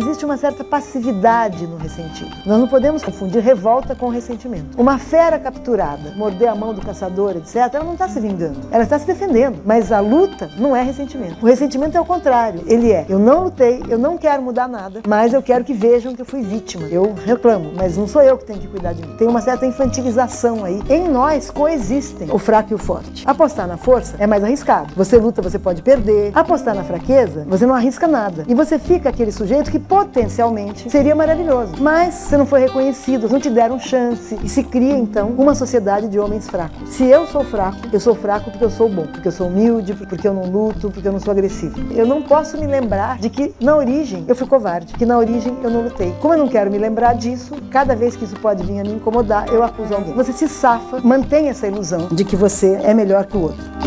existe uma certa passividade no ressentido. Nós não podemos confundir revolta com ressentimento. Uma fera capturada, morder a mão do caçador, etc., ela não está se vingando, ela está se defendendo. Mas a luta não é ressentimento. O ressentimento é o contrário. Ele é: eu não lutei, eu não quero mudar nada, mas eu quero que vejam que eu fui vítima. Eu reclamo, mas não sou eu que tenho que cuidar de mim. Tem uma certa infantilização aí. Em nós coexistem o fraco e o forte. Apostar na força é mais arriscado. Você luta, você pode perder. Apostar na fraqueza, você não arrisca nada. E você fica aquele sujeito que potencialmente seria maravilhoso. Mas você não foi reconhecido, não te deram chance. E se cria, então, uma sociedade de homens fracos. Se eu sou fraco porque eu sou bom, porque eu sou humilde, porque eu não luto, porque eu não sou agressivo. Eu não posso me lembrar de que, na origem, eu fui covarde, que na origem eu não lutei. Como eu não quero me lembrar disso, cada vez que isso pode vir a me incomodar, eu acuso alguém. Você se safa, mantém essa ilusão de que você é melhor que o outro.